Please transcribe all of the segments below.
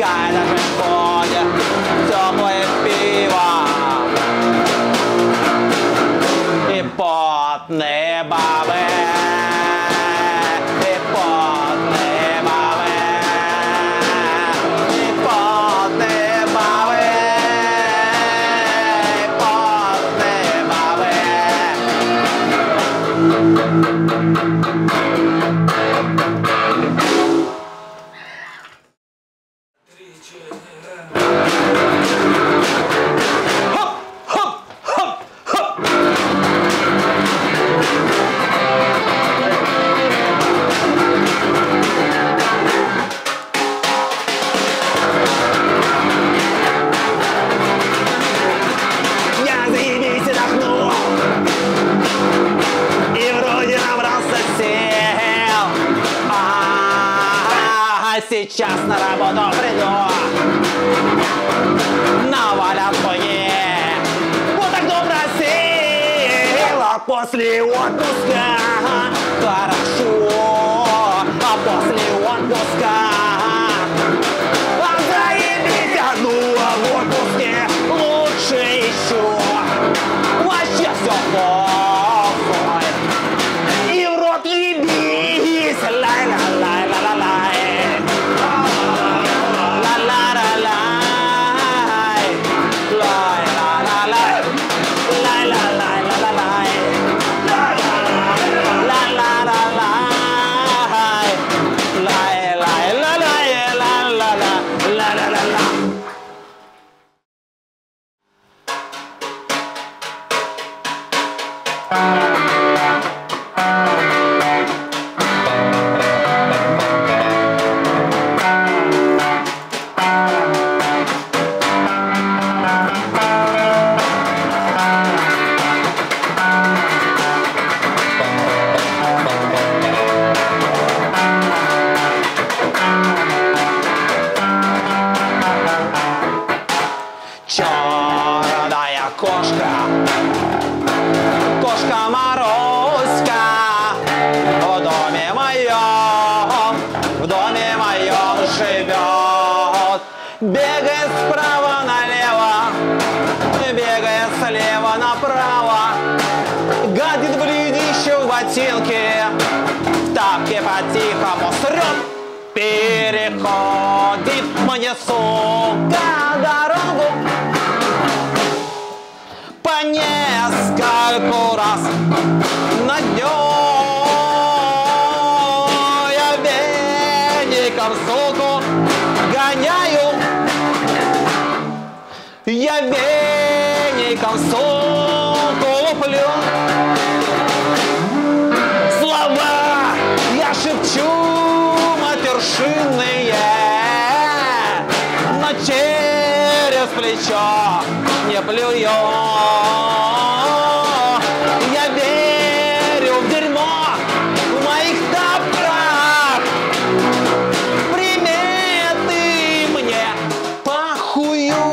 когда приходит теплое пиво и потные бабы, и потные бабы, и потные бабы, и потные бабы. Я заебись отдохнул, и вроде набрался сил. Сейчас на работу приду, навалят хуйни. Вот так добро сила после отпуска. Хорошо, а после отпуска заебись, ну а в отпуске лучше еще. Вообще все плохо. И в рот ебись, лай-ла-лай-ла-ла-лай. Черная кошка, кошка Маруська, в доме моем живет. Бегает справа налево, бегает слева направо, гадит в ледище в ботинке, в тапке по-тихому срет, переходит мне, сука, дорогу по нескольку раз на днем. Я веником суку гоняю, я веником суку луплю. Слова я шепчу матершинные, но через плечо не плюю. Я верю в дерьмо в моих тапках. Приметы мне похую.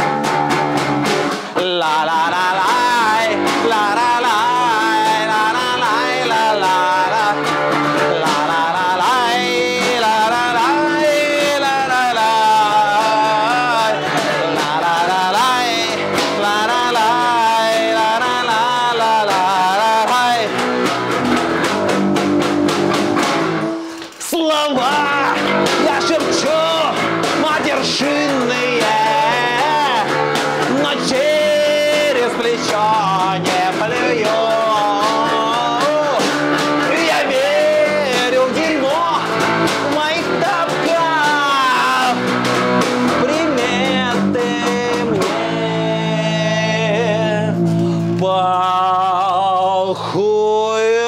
Ла-ла-ла-лай, ла-ла-лай, ла-ла-лай, ла-ла-ла. Ла-ла-ла-лай, ла-ла-лай, ла-ла-лай. Ла-ла-ла-лай, ла-ла-лай, ла-ла-ла-ла-ла-лай. Слова я шепчу матершинные, но через плечо не плюю. Я верю в дерьмо в моих тапках. Приметы мне похую.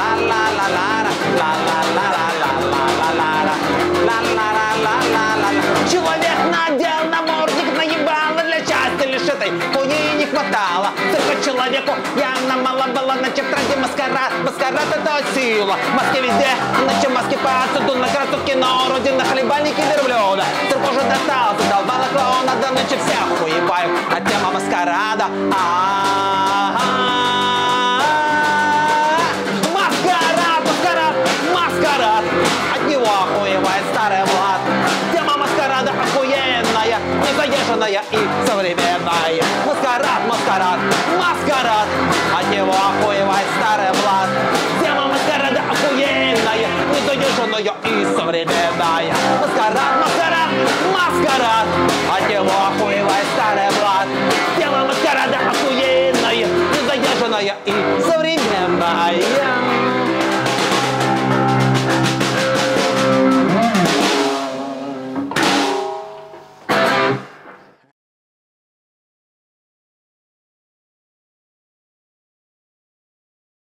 Человек надел намордник, наебало для счастья лишь этой хуйни не хватало. Только человеку явно мало было, начав тренде маскарад. Маскарад это сила. Маски везде, иначе маски повсюду. На красу кино, родина, хлебальники, верблюда. Цирк уже достал, задолбала клоуна, да ночи всех уебают. А тема маскарада. Маскарад, маскарад, маскарад. От него охуевает старый Влад. Тема маскарада охуенная, незаезженная и современная. Маскарад, маскарад, маскарад. От него охуевает старый Влад. Тема маскарада охуенная, незаезженная и современная. Маскарад, маскарад, маскарад. От него охуевает старый Влад. Тема маскарада охуенная, незаезженная и современная.